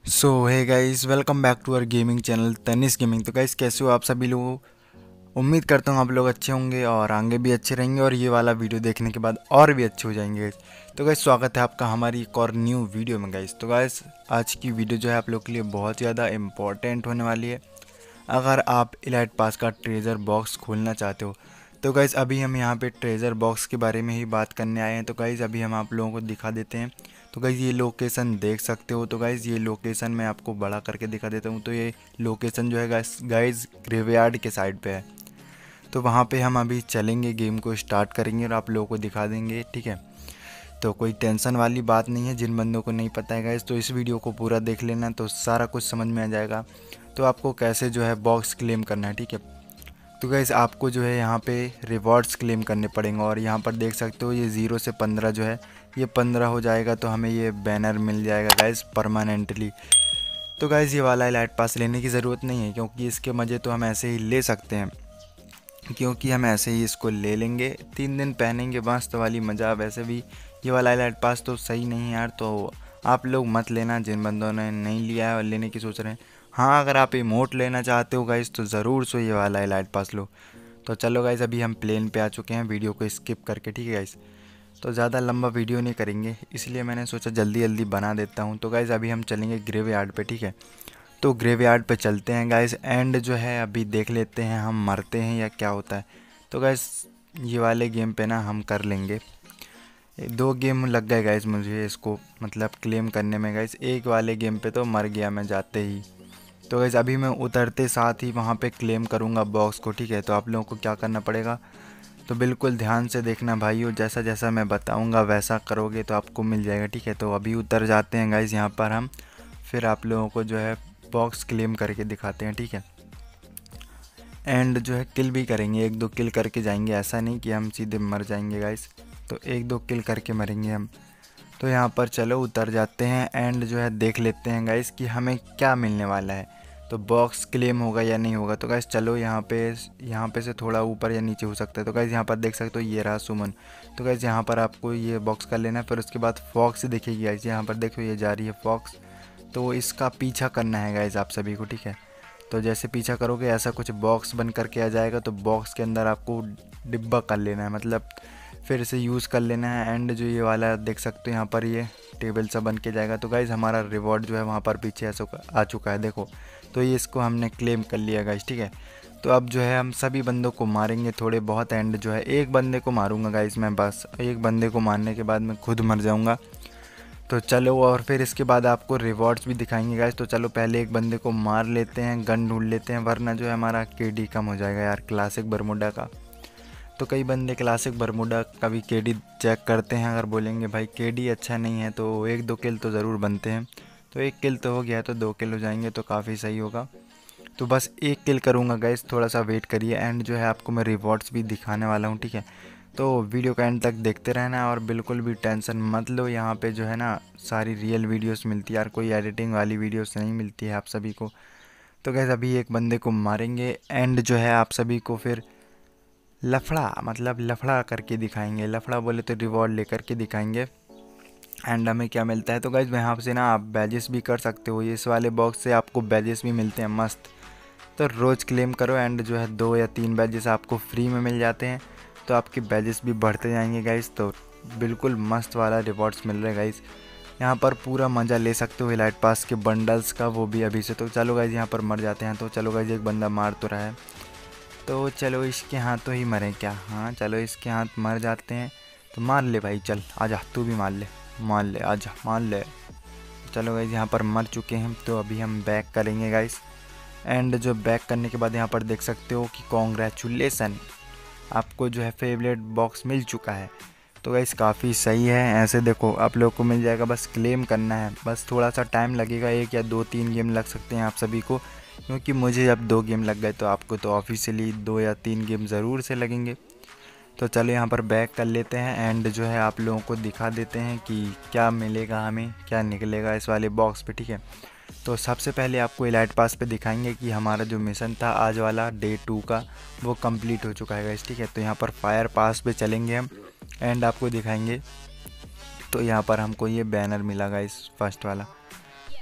So hey guys, welcome back to our gaming channel Tanish gaming. तो guys, कैसे हो आप सभी लोग? उम्मीद करता हूँ आप लोग अच्छे होंगे और आगे भी अच्छे रहेंगे और ये वाला वीडियो देखने के बाद और भी अच्छे हो जाएंगे guys। तो गाइस, स्वागत है आपका हमारी एक और न्यू वीडियो में गाइस। तो गाइस, आज की वीडियो जो है आप लोग के लिए बहुत ज़्यादा इम्पॉर्टेंट होने वाली है। अगर आप इलाइट पास का ट्रेजर बॉक्स खोलना चाहते हो तो गाइज़ अभी हम यहाँ पे ट्रेजर बॉक्स के बारे में ही बात करने आए हैं। तो गाइज़ अभी हम आप लोगों को दिखा देते हैं। तो गाइज़ ये लोकेशन देख सकते हो। तो गाइज़ ये लोकेशन मैं आपको बड़ा करके दिखा देता हूँ। तो ये लोकेशन जो है गाइज़ ग्रेवयार्ड के साइड पे है। तो वहाँ पे हम अभी चलेंगे, गेम को स्टार्ट करेंगे और आप लोगों को दिखा देंगे, ठीक है। तो कोई टेंशन वाली बात नहीं है। जिन बंदों को नहीं पता है गाइज़, तो इस वीडियो को पूरा देख लेना तो सारा कुछ समझ में आ जाएगा। तो आपको कैसे जो है बॉक्स क्लेम करना है, ठीक है। तो गाइस, आपको जो है यहाँ पे रिवॉर्ड्स क्लेम करने पड़ेंगे और यहाँ पर देख सकते हो ये 0 से 15 जो है, ये 15 हो जाएगा तो हमें ये बैनर मिल जाएगा गाइस परमानेंटली। तो गाइस, ये वाला इलाइट पास लेने की ज़रूरत नहीं है क्योंकि इसके मज़े तो हम ऐसे ही ले सकते हैं, क्योंकि हम ऐसे ही इसको ले लेंगे, 3 दिन पहनेंगे मस्त वाली मज़ा। वैसे भी ये वाला इलाइट पास तो सही नहीं है यार, तो आप लोग मत लेना जिन बंदों ने नहीं लिया है और लेने की सोच रहे हैं। हाँ, अगर आप इमोट लेना चाहते हो गाइस तो ज़रूर सो ये वाला इलाइट पास लो। तो चलो गाइस, अभी हम प्लेन पे आ चुके हैं, वीडियो को स्किप करके, ठीक है गाइस। तो ज़्यादा लंबा वीडियो नहीं करेंगे, इसलिए मैंने सोचा जल्दी जल्दी बना देता हूँ। तो गाइस, अभी हम चलेंगे ग्रेवयार्ड पे, ठीक है। तो ग्रेवयार्ड पे चलते हैं गाइस, एंड जो है अभी देख लेते हैं हम मरते हैं या क्या होता है। तो गाइस, ये वाले गेम पे ना हम कर लेंगे। 2 गेम लग गए गाइस मुझे इसको मतलब क्लेम करने में गाइस। एक वाले गेम पे तो मर गया मैं जाते ही। तो गाइस, अभी मैं उतरते साथ ही वहाँ पे क्लेम करूँगा बॉक्स को, ठीक है। तो आप लोगों को क्या करना पड़ेगा, तो बिल्कुल ध्यान से देखना भाइयों, जैसा जैसा मैं बताऊँगा वैसा करोगे तो आपको मिल जाएगा, ठीक है। तो अभी उतर जाते हैं गाइस यहाँ पर हम, फिर आप लोगों को जो है बॉक्स क्लेम करके दिखाते हैं, ठीक है। एंड जो है किल भी करेंगे, 1-2 किल करके जाएंगे, ऐसा नहीं कि हम सीधे मर जाएंगे गाइस। तो 1-2 किल करके मरेंगे हम। तो यहाँ पर चलो उतर जाते हैं एंड जो है देख लेते हैं गाइस कि हमें क्या मिलने वाला है। तो बॉक्स क्लेम होगा या नहीं होगा। तो गाइस चलो यहाँ पे से थोड़ा ऊपर या नीचे हो सकता है। तो गाइस यहाँ पर देख सकते हो ये रहा सुमन। तो गाइस यहाँ पर आपको ये बॉक्स कर लेना है, फिर उसके बाद फॉक्स दिखेगी गाइस। यहाँ पर देखो ये जा रही है फॉक्स, तो इसका पीछा करना है गाइस आप सभी को, ठीक है। तो जैसे पीछा करोगे ऐसा कुछ बॉक्स बन करके आ जाएगा। तो बॉक्स के अंदर आपको डिब्बा कर लेना है, मतलब फिर से यूज़ कर लेना है। एंड जो ये वाला देख सकते हो यहाँ पर ये टेबल सा बन के जाएगा। तो गाइज़ हमारा रिवॉर्ड जो है वहाँ पर पीछे आ चुका है, देखो। तो ये इसको हमने क्लेम कर लिया गाइज़, ठीक है। तो अब जो है हम सभी बंदों को मारेंगे थोड़े बहुत। एंड जो है एक बंदे को मारूंगा गाइज़ मैं, बस एक बंदे को मारने के बाद मैं खुद मर जाऊँगा। तो चलो, और फिर इसके बाद आपको रिवॉर्ड्स भी दिखाएंगे गाइस। तो चलो पहले एक बंदे को मार लेते हैं, गन ढूंढ लेते हैं, वरना जो है हमारा केडी कम हो जाएगा यार क्लासिक बरमूडा का। तो कई बंदे क्लासिक बरमूडा का भी केडी चेक करते हैं, अगर बोलेंगे भाई केडी अच्छा नहीं है तो 1-2 किल तो ज़रूर बनते हैं। तो 1 किल तो हो गया है, तो 2 किल हो जाएंगे तो काफ़ी सही होगा। तो बस 1 किल करूँगा गाइस, थोड़ा सा वेट करिए। एंड जो है आपको मैं रिवॉर्ड्स भी दिखाने वाला हूँ, ठीक है। तो वीडियो का एंड तक देखते रहना और बिल्कुल भी टेंशन मत लो। यहाँ पे जो है ना सारी रियल वीडियोस मिलती है यार, कोई एडिटिंग वाली वीडियोस नहीं मिलती है आप सभी को। तो गाइस, अभी एक बंदे को मारेंगे एंड जो है आप सभी को फिर लफड़ा मतलब लफड़ा करके दिखाएंगे। लफड़ा बोले तो रिवॉर्ड लेकर के दिखाएंगे। एंड हमें क्या मिलता है, तो गाइस यहाँ से ना आप बैजेस भी कर सकते हो। ये इस वाले बॉक्स से आपको बैजेस भी मिलते हैं मस्त। तो रोज़ क्लेम करो एंड जो है 2 या 3 बैजेस आपको फ्री में मिल जाते हैं। तो आपके बैजेस भी बढ़ते जाएंगे गाइस। तो बिल्कुल मस्त वाला रिवॉर्ड्स मिल रहे हैं गाइस। यहाँ पर पूरा मज़ा ले सकते हो इलाइट पास के बंडल्स का, वो भी अभी से। तो चलो गाइस, यहाँ पर मर जाते हैं। तो चलो गाइस, एक बंदा मार तो रहा है, तो चलो इसके हाथों ही मरें क्या। हाँ चलो, इसके हाथ मर जाते हैं। तो मार ले भाई, चल आजा, तू भी मार ले आजा, मार ले। चलो गाइस, यहाँ पर मर चुके हैं। तो अभी हम बैक करेंगे गाइस। एंड जो बैक करने के बाद यहाँ पर देख सकते हो कि कॉन्ग्रेचुलेसन, आपको जो है फेवरेट बॉक्स मिल चुका है। तो गाइस काफ़ी सही है। ऐसे देखो आप लोग को मिल जाएगा, बस क्लेम करना है। बस थोड़ा सा टाइम लगेगा, 1 या 2-3 गेम लग सकते हैं आप सभी को, क्योंकि मुझे अब 2 गेम लग गए तो आपको तो ऑफिशियली 2 या 3 गेम ज़रूर से लगेंगे। तो चलो यहाँ पर बैक कर लेते हैं एंड जो है आप लोगों को दिखा देते हैं कि क्या मिलेगा, हमें क्या निकलेगा इस वाले बॉक्स पे, ठीक है। तो सबसे पहले आपको इलाइट पास पे दिखाएंगे कि हमारा जो मिशन था आज वाला डे 2 का, वो कंप्लीट हो चुका है गाइस, ठीक है। तो यहाँ पर फायर पास पे चलेंगे हम एंड आपको दिखाएंगे। तो यहाँ पर हमको ये बैनर मिला गाइस, फर्स्ट वाला।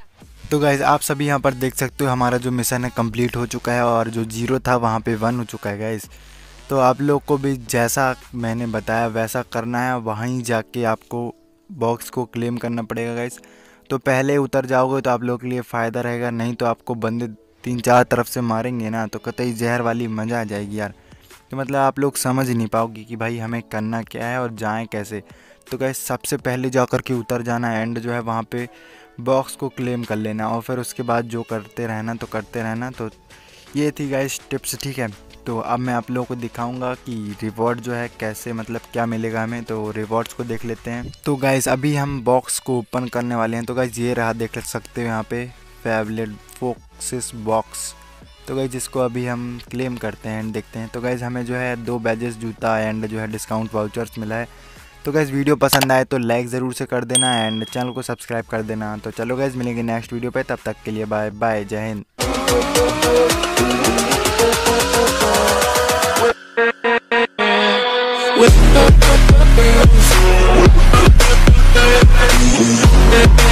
तो गाइज़ आप सभी यहाँ पर देख सकते हो हमारा जो मिशन है कंप्लीट हो चुका है और जो 0 था वहाँ पे 1 हो चुका है गाइज़। तो आप लोग को भी जैसा मैंने बताया वैसा करना है, वहीं जाके आपको बॉक्स को क्लेम करना पड़ेगा गाइज़। तो पहले उतर जाओगे तो आप लोगों के लिए फ़ायदा रहेगा, नहीं तो आपको बंदे 3-4 तरफ से मारेंगे ना तो कतई जहर वाली मज़ा आ जाएगी यार। तो मतलब आप लोग समझ ही नहीं पाओगे कि भाई हमें करना क्या है और जाएं कैसे। तो गाइस सबसे पहले जा कर के उतर जाना, एंड जो है वहाँ पे बॉक्स को क्लेम कर लेना और फिर उसके बाद जो करते रहना। तो ये थी गाइस टिप्स, ठीक है। तो अब मैं आप लोगों को दिखाऊंगा कि रिवॉर्ड जो है कैसे, मतलब क्या मिलेगा हमें। तो रिवॉर्ड्स को देख लेते हैं। तो गाइस अभी हम बॉक्स को ओपन करने वाले हैं। तो गाइस ये रहा, देख सकते हो यहाँ पे फेवरेट फोक्सिस बॉक्स। तो गाइस जिसको अभी हम क्लेम करते हैं एंड देखते हैं। तो गाइस हमें जो है 2 बैजेस, जूता एंड जो है डिस्काउंट वाउचर्स मिला है। तो गाइस वीडियो पसंद आए तो लाइक ज़रूर से कर देना एंड चैनल को सब्सक्राइब कर देना। तो चलो गाइस मिलेंगे नेक्स्ट वीडियो पे, तब तक के लिए बाय बाय, जय हिंद।